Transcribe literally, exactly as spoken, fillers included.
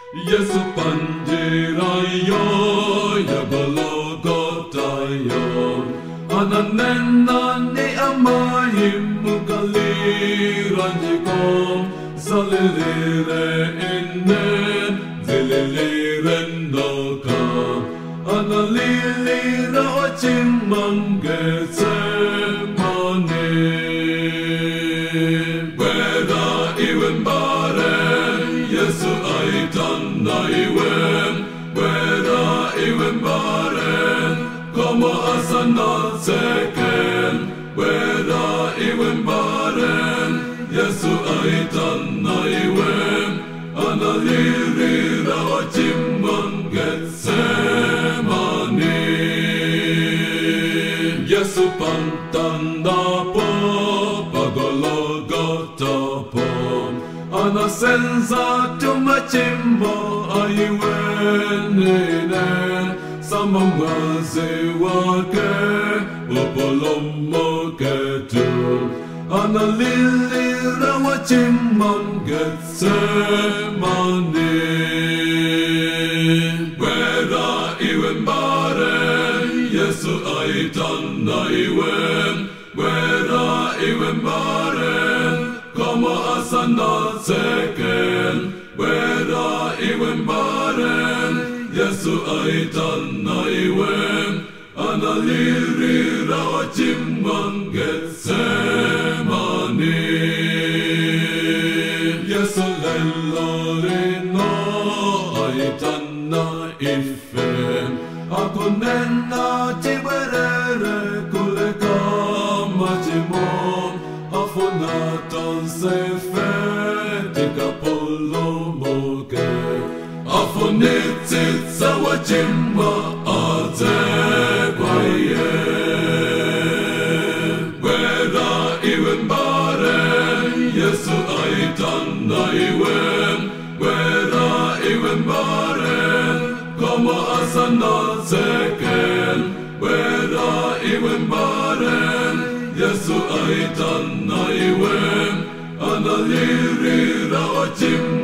Yesu panjirayo yabalogotayo ananena ni amayim mugaliranjikom zalilire inne zililire ndoka analilira ochimangetse mane wera iwembare Yesu aitanda iwem wera iwembare como asana seken wera iwembare Yesu aitanda iwem analirira ochimangetse mane Yesu pantanda po pagologota po anasenza tumachimbo aiwenene samamwazi wake upolomo ketu analilira wachimangetse mane wera iwembare Yesu aitanda iwem wera iwembare como asana seken wera iwembare Yesu aitanda iwem analirira ochimangetse mane Yesu lelorino aitanda ifem akonena chiwerere kuleka machimom afonaton sefe tikapolomoke afonititsa wachimba azekwaye wera iwembare Yesu aitanda iwem wera iwembare como asana seken wera iwembare Yesu aitanda iwem analirira ochim